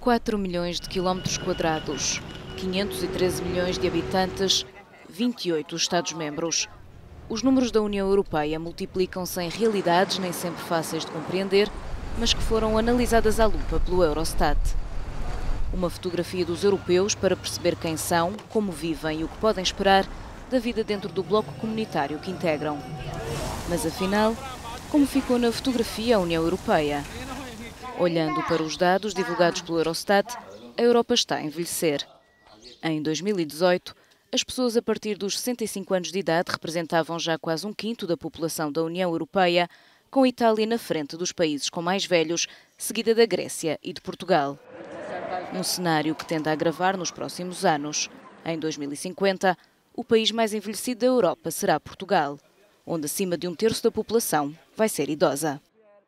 4 milhões de quilómetros quadrados, 513 milhões de habitantes, 28 Estados-membros. Os números da União Europeia multiplicam-se em realidades nem sempre fáceis de compreender, mas que foram analisadas à lupa pelo Eurostat. Uma fotografia dos europeus para perceber quem são, como vivem e o que podem esperar da vida dentro do bloco comunitário que integram. Mas afinal, como ficou na fotografia a União Europeia? Olhando para os dados divulgados pelo Eurostat, a Europa está a envelhecer. Em 2018, as pessoas a partir dos 65 anos de idade representavam já quase um quinto da população da União Europeia, com a Itália na frente dos países com mais velhos, seguida da Grécia e de Portugal. Um cenário que tende a agravar nos próximos anos. Em 2050, o país mais envelhecido da Europa será Portugal, onde acima de um terço da população vai ser idosa.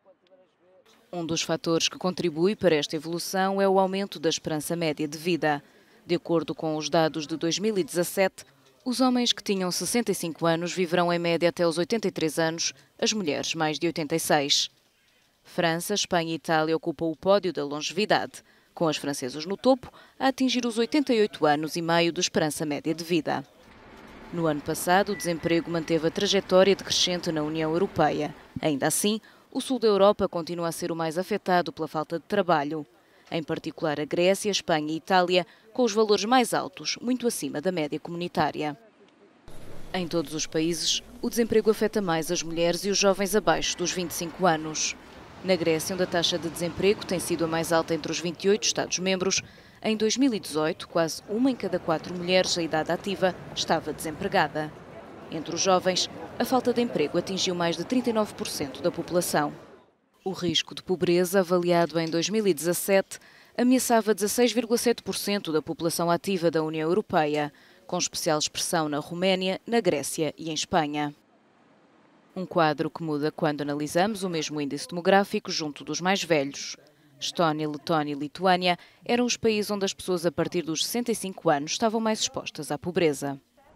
Um dos fatores que contribui para esta evolução é o aumento da esperança média de vida. De acordo com os dados de 2017, os homens que tinham 65 anos viverão em média até os 83 anos, as mulheres mais de 86. França, Espanha e Itália ocupam o pódio da longevidade, com as francesas no topo a atingir os 88 anos e meio de esperança média de vida. No ano passado, o desemprego manteve a trajetória decrescente na União Europeia. Ainda assim, o sul da Europa continua a ser o mais afetado pela falta de trabalho. Em particular a Grécia, Espanha e Itália, com os valores mais altos, muito acima da média comunitária. Em todos os países, o desemprego afeta mais as mulheres e os jovens abaixo dos 25 anos. Na Grécia, onde a taxa de desemprego tem sido a mais alta entre os 28 Estados-membros, em 2018, quase uma em cada 4 mulheres da idade ativa estava desempregada. Entre os jovens, a falta de emprego atingiu mais de 39% da população. O risco de pobreza, avaliado em 2017, ameaçava 16,7% da população ativa da União Europeia, com especial expressão na Roménia, na Grécia e em Espanha. Um quadro que muda quando analisamos o mesmo índice demográfico junto dos mais velhos. Estónia, Letónia e Lituânia eram os países onde as pessoas a partir dos 65 anos estavam mais expostas à pobreza.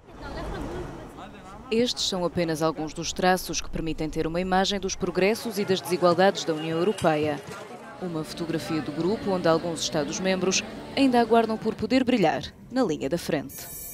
Estes são apenas alguns dos traços que permitem ter uma imagem dos progressos e das desigualdades da União Europeia. Uma fotografia do grupo onde alguns Estados-membros ainda aguardam por poder brilhar na linha da frente.